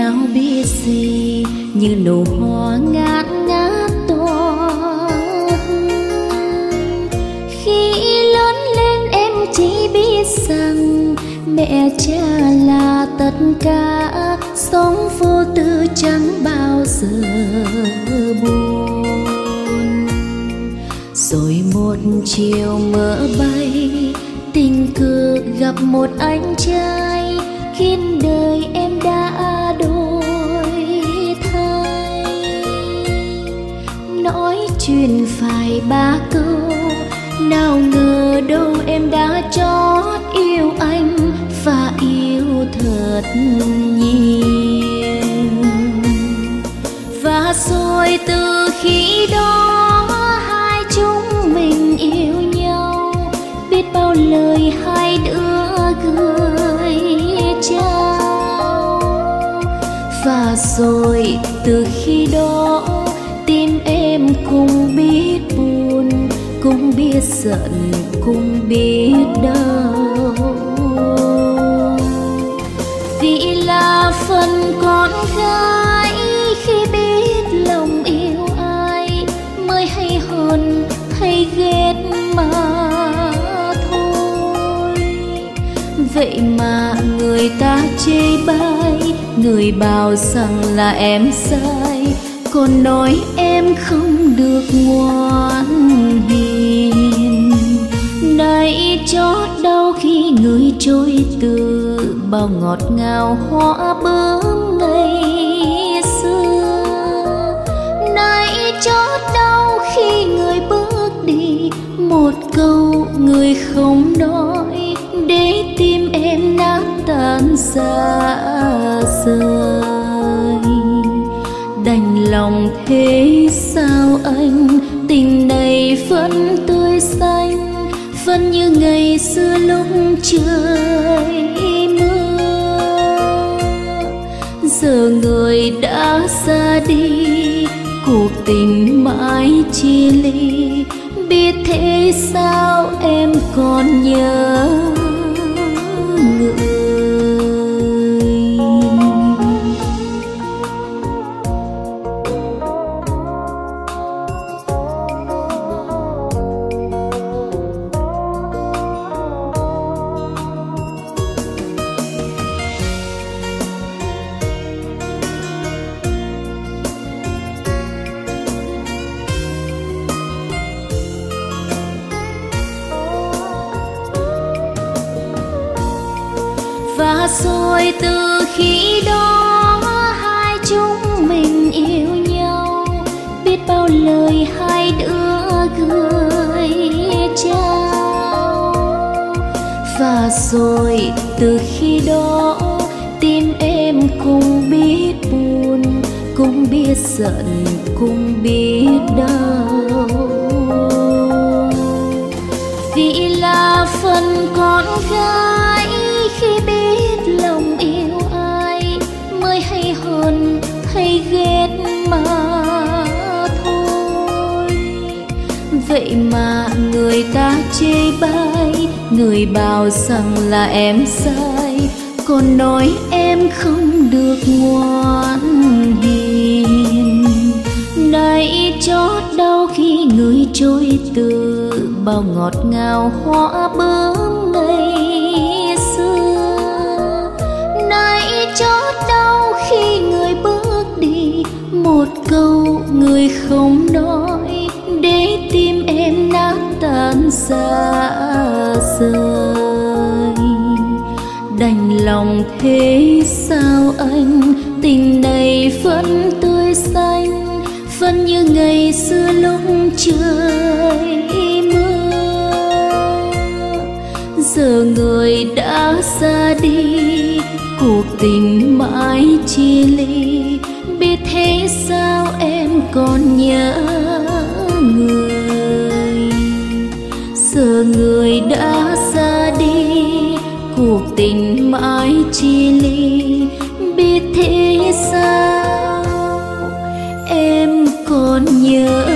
nào biết gì, như nụ hoa ngát ngát tỏa hương. Khi lớn lên em chỉ biết rằng mẹ cha là tất cả, sống vô tư chẳng bao giờ buồn. Rồi một chiều mơ bay, tình cờ gặp một anh trai, khiến đời em đã đổi thay. Nói chuyện phải ba câu, nào ngờ đâu em đã chót yêu anh và yêu thật nhiều. Và rồi từ khi đó hai chúng mình yêu nhau, biết bao lời hai đứa gửi trao. Và rồi từ khi đó tim em cũng biết buồn, cũng biết giận, cũng biết đau. Vì là phần con gái khi biết lòng yêu ai, mới hay hơn hay ghét mà thôi. Vậy mà người ta chê bai, người bảo rằng là em sai, còn nói em không được ngoan hiền. Này chót đau khi người trôi từ bao ngọt ngào hoa bướm ngày xưa. Này chót đau khi người bước đi, một câu người không nói, để tim em nát tan ra rời. Đành lòng thế sao anh, tình này vẫn tươi xanh, vẫn như ngày xưa lúc trời mưa. Giờ người đã ra đi, cuộc tình mãi chia ly, biết thế sao em còn nhớ người. Và rồi từ khi đó hai chúng mình yêu nhau, biết bao lời hai đứa gửi trao. Và rồi từ khi đó tim em cũng biết buồn, cũng biết giận, cũng biết đau. Vì là phần con gái khi biết lòng yêu ai, mới hay hơn hay ghét mà thôi. Vậy mà người ta chê bai, người bảo rằng là em sai, còn nói em không được ngoan hiền. Này chót đau khi người trôi từ bao ngọt ngào hoa bướm ngày xưa. Này chót đau khi người bước đi, một câu người không nói, để tim em nát tan ra rời. Đành lòng thế sao anh, tình này vẫn tươi xanh, vẫn như ngày xưa lúc trời mưa. Giờ người đã ra đi, cuộc tình mãi chia ly, biết thế sao em còn nhớ người. Giờ người đã ra đi, cuộc tình mãi chia ly, biết thế sao em còn nhớ